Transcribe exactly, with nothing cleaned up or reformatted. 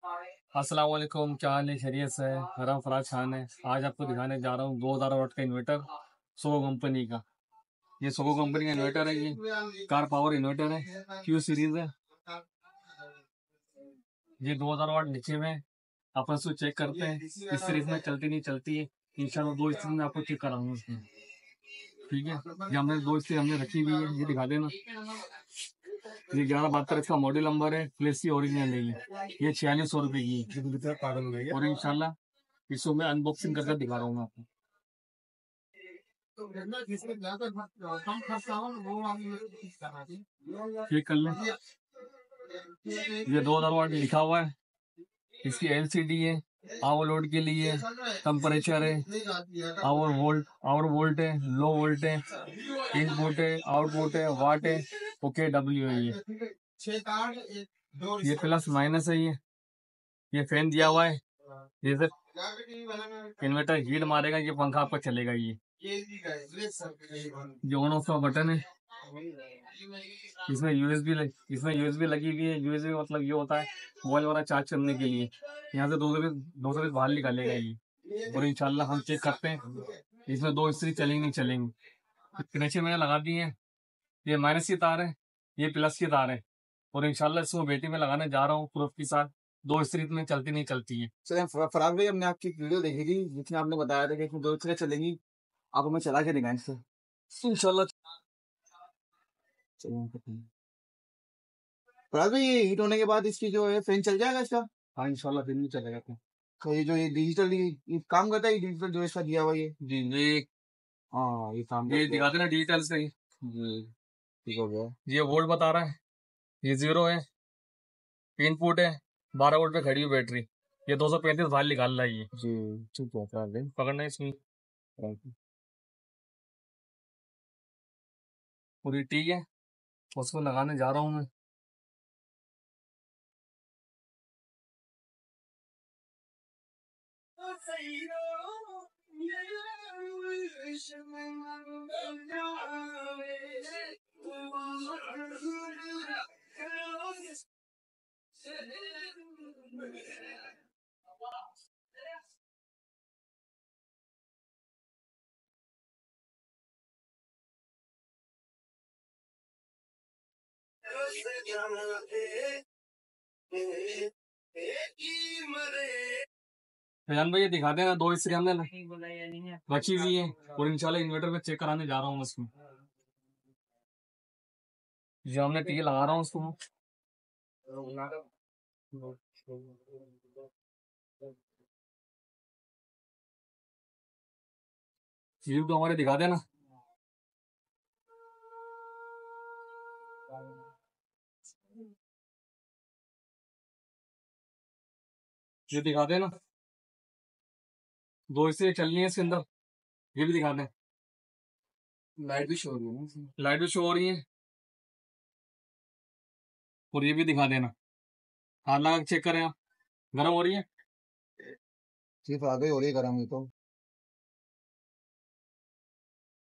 अस्सलाम वालेकुम, क्या हाल है? खैरियत से है? मेरा फराज खान है। आज आपको दिखाने जा रहा हूँ दो हज़ार वाट का इन्वर्टर सोगो कंपनी का। ये सोगो कंपनी का इन्वर्टर है। ये कार पावर इन्वर्टर है, क्यू सीरीज है। ये दो हज़ार वाट नीचे में अपन उसको चेक करते हैं इस सीरीज में चलती नहीं चलती है। इंशाल्लाह दो स्थिति में आपको चेक कराऊंगा उसमें, ठीक है। ये हमने दो स्थिति हमने रखी हुई है, ये दिखा देना। ये ग्यारह बहत्तर इसका मॉडल नंबर है, प्लेस सी ओरिजिनल है। ये ये छियालीस सौ रुपए की है। और इंशाल्लाह इसको मैं अनबॉक्सिंग करके दिखा रहा हूँ मैं आपको। चेक कर लें। ये दो हजार वाट लिखा हुआ है। इसकी एलसीडी है, आवर लोड के लिए, टेम्परेचर है, आवर वोल्ट आवर वोल्ट है, लो वोल्ट है, इनपुट है, आउटपुट है, वाट है, ओके डब्ल्यू है। ये ये प्लस माइनस है। ये ये फैन दिया हुआ है। ये सर इन्वर्टर हीट मारेगा, ये पंखा आपका चलेगा। ये ये ऑन ऑफ का बटन है। इसमें यूएसबी लग, इसमें यूएसबी लगी हुई है। यूएसबी मतलब ये होता है मोबाइल वाला चार्ज करने के लिए। यहाँ से दो सौ दो सौ बाहर निकालेगा ये। और इंशाल्लाह हम चेक करते हैं इसमें दो स्त्री चलेंगी नहीं चलेंगी। कनेक्शन मैंने लगा दिए हैं। ये माइनस की तार है, ये प्लस की तार है। और इंशाल्लाह इसको बेटी में लगाने जा रहा हूँ प्रूफ के साथ। दो स्त्री में चलती नहीं चलती है। सर फराज भाई, हमने आपकी वीडियो देखी थी जिसमें आपने बताया था कि इसमें दो चीजें चलेंगी। आप हमें चला के दिखाएं सर इंशाल्लाह। फराज भाई, ये हीट होने के बाद इसकी जो है फैन चल जाएगा इसका? हाँ इंशाल्लाह फिर नहीं चलेगा। तो ये जो ये डिजिटल ये काम करता है, डिजिटल जो इसका दिया हुआ ये जी ये हाँ ये काम ये करता है। दिखाते ना डिजिटल से ही। जी ठीक हो गया। ये वोल्ट बता रहा है, ये जीरो है। इनपुट है, बारह वोल्ट पे खड़ी हुई बैटरी। ये दो सौ पैंतीस बाहर निकाल रहा है ये। जी ठीक है फराज भाई। पकड़ना है इसमें पूरी ठीक है। उसको लगाने जा रहा हूँ मैं। फैजान भाई ये दिखा देना, दो स्त्री हमने रखी हुई है। और इंशाल्लाह इन्वर्टर में चेक कराने जा रहा हूँ उसमें। ये हमने टी लगा रहा हूँ उसको। यूट्यूब तो हमारे दिखा देना। ये दिखा देना, दो स्त्री चलनी है इसके अंदर। ये भी दिखा दें। लाइट भी शो हो रही है। लाइट भी शो हो रही है। और ये भी दिखा देना। हाथ लगा के चेक करें आप, गर्म हो रही है। सिर्फ आगे हो रही है गर्म, ये तो